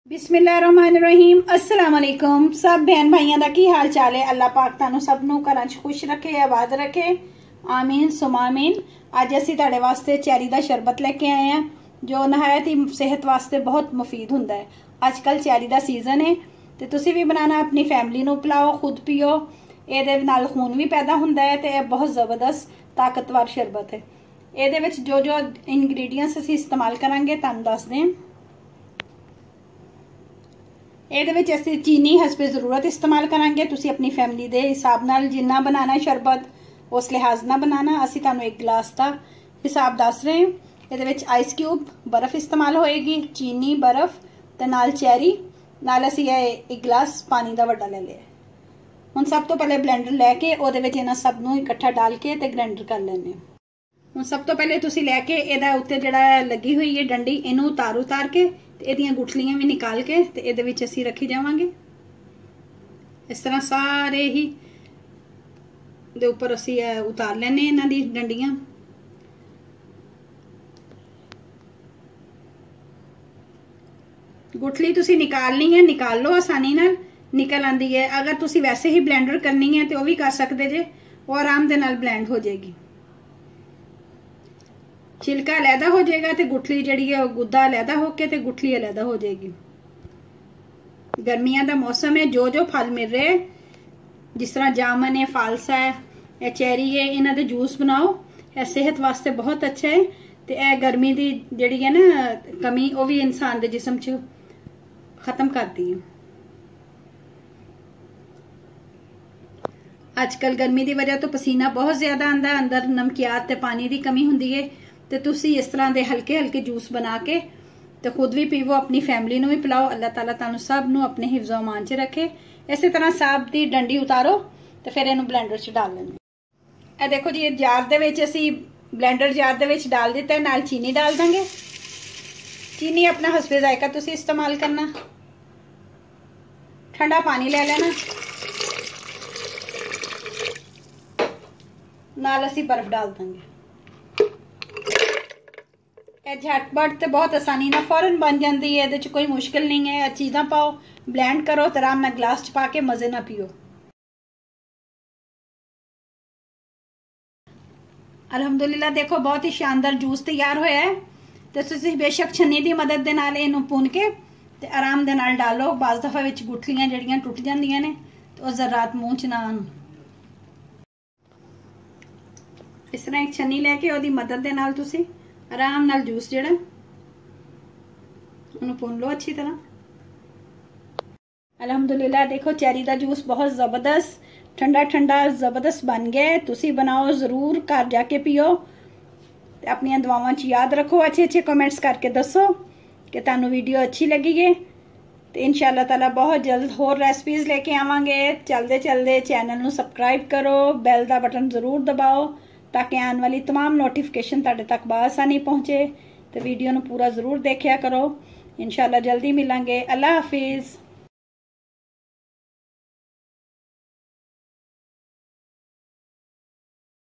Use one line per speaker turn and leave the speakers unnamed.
बिस्मिल्लाहिर्रहमानिर्रहीम। अस्सलाम वालेकुम सब बहन भाइयों का की हाल चाल है। अल्लाह पाक तुहानू सब नू घरां च खुश रखे, आबाद रखे, आमीन सुमामीन। अज असी तुहाडे वास्ते चैरी का शरबत लेके आए हैं जो नहायत ही सेहत वास्ते बहुत मुफीद हुंदा है। अजकल चैरी का सीजन है तो तुसी भी बनाना, अपनी फैमिली नू पिलाओ, खुद पियो। ये नाल खून भी पैदा हुंदा है तो यह बहुत ज़बरदस्त ताकतवर शरबत है। ये जो जो इंग्रीडियंट्स असी इस्तेमाल करांगे तुहानू दस दें। ये असी चीनी हसबे जरूरत इस्तेमाल करांगे। तुसी अपनी फैमिली के हिसाब नाल जिन्ना बनाना शरबत उस लिहाज ना बनाना। असी तुहानू एक गिलास का हिसाब दस रहे हैं। ये आइस क्यूब बर्फ इस्तेमाल होएगी, चीनी बर्फ ते नाल चैरी नाल असी एक गिलास पानी का वड्डा ले लिया। हुण सब तो पहले ब्लेंडर लैके उहदे विच इन्हां सब नूं इकट्ठा डाल के ते ग्राइंडर कर लैने। हुण सब तो पहले तुसी लैके इहदा उत्ते जिहड़ा लगी हुई है डंडी, इनू उतार के ये गुठलियां भी निकाल के ते इहदे विच असी रखी जावांगे। इस तरह सारे ही दे उपर असी उतार लैने इन्हां दी डंडियां। गुठली तुसी निकालनी है, निकाल लो, आसानी नाल निकल आंदी है। अगर तुसी वैसे ही ब्लेंडर करनी है तो वह भी कर सकते जे, वो आराम दे नाल ब्लेंड हो जाएगी। छिलका अलहदा हो जाएगा तो गुठली जिहड़ी है गुद्दा अलहदा होके ते गुठली अलहदा हो जाएगी। गर्मियां का मौसम है, जो जो फल मिल रहे हैं जिस तरह जामन है, फालसा है या चैरी है, इन्हां दे जूस बनाओ। यह सेहत वास्ते बहुत अच्छा है तो यह गर्मी की जिहड़ी है ना कमी वो भी इंसान के जिस्म च खत्म करती है। अजकल गर्मी की वजह तो पसीना बहुत ज्यादा आंदा, अंदर नमकियात ते पानी की कमी हुंदी है तो तुसी इस तरह के हल्के हल्के जूस बना के तो खुद भी पीवो, अपनी फैमिली नू भी पिलाओ। अल्लाह ताला तुहानू सब नू अपने हिफ्ज़ो अमान च रखे। इस तरह साब की डंडी उतारो तो फिर इनू ब्लेंडर च डाल लेंगे। ए देखो जी, जार दे विच असी ब्लेंडर जार दे विच डाल दिता है, नाल चीनी डाल देंगे। चीनी अपना हसबे जायका तुसी इस्तेमाल करना। ठंडा पानी ले लेना, नाल असी बर्फ डाल देंगे। झटपट तो बहुत आसानी ना फौरन बन जाती है, ये कोई मुश्किल नहीं है। चीज़ा पाओ, ब्लेंड करो तो आराम नाल ग्लास च पा के मजे ना पियो। अल्हम्दुलिल्लाह देखो बहुत ही शानदार जूस तैयार होया है। तो तुसी बेशक छन्नी की मदद दे नाल इहनूं भुन के ते आराम दे नाल डालो। बाज़ दफा विच गुठलियां जिहड़ियां टुट जांदियां ने तो वो ज़रात मूँह च ना आन। इस तरह एक छन्नी लैके उहदी मदद दे नाल तुसी आराम नाल जूस जिहड़ा उन्हें भुन लो अच्छी तरह। अल्हम्दुलिल्लाह देखो चैरी का जूस बहुत ज़बरदस्त ठंडा ठंडा ज़बरदस्त बन गया है। तुसी बनाओ ज़रूर, घर जाके पियो, अपनी दुआवां च याद रखो। अच्छे अच्छे कमेंट्स करके दसो कि तुहानू वीडियो अच्छी लगी है। तो इंशाअल्लाह ताला बहुत जल्द होर रेसिपीज़ लेके आवांगे। चलते चलते चैनल नू सबसक्राइब करो, बैल का बटन ज़रूर दबाओ ताकि आने वाली तमाम नोटिफिकेशन तुहाडे तक बआसानी पहुँचे। तो वीडियो नू पूरा ज़रूर देखिया करो। इंशाअल्लाह जल्दी मिलांगे। अल्लाह हाफिज़।